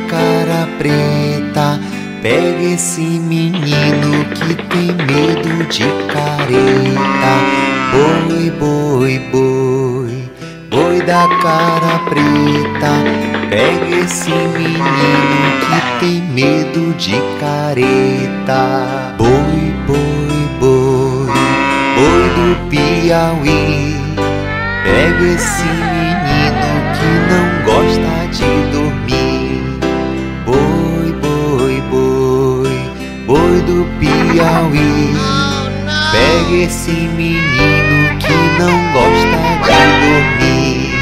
cara preta, pega esse menino que tem medo de careta. Boi, boi, boi, boi da cara preta, pega esse menino que tem medo de careta. Boi, boi, boi, boi do Piauí, pega esse menino que não gosta de dormir. Boi, boi, boi, boi do Piauí, pega esse menino que não gosta de dormir.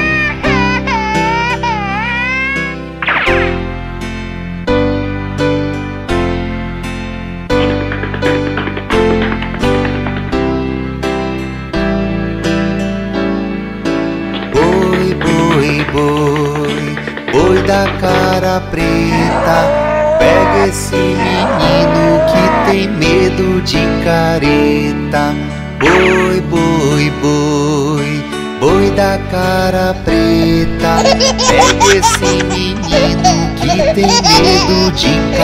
Boi, boi, boi, boi da cara preta, pega esse menino que tem medo de careta. Boi, boi, boi, boi da cara preta, pega esse menino que tem medo de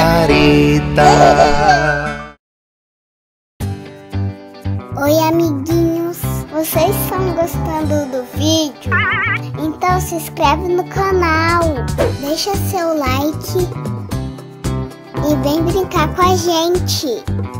careta. Oi, amiguinhos, vocês estão gostando do vídeo? Então se inscreve no canal, deixa seu like e vem brincar com a gente.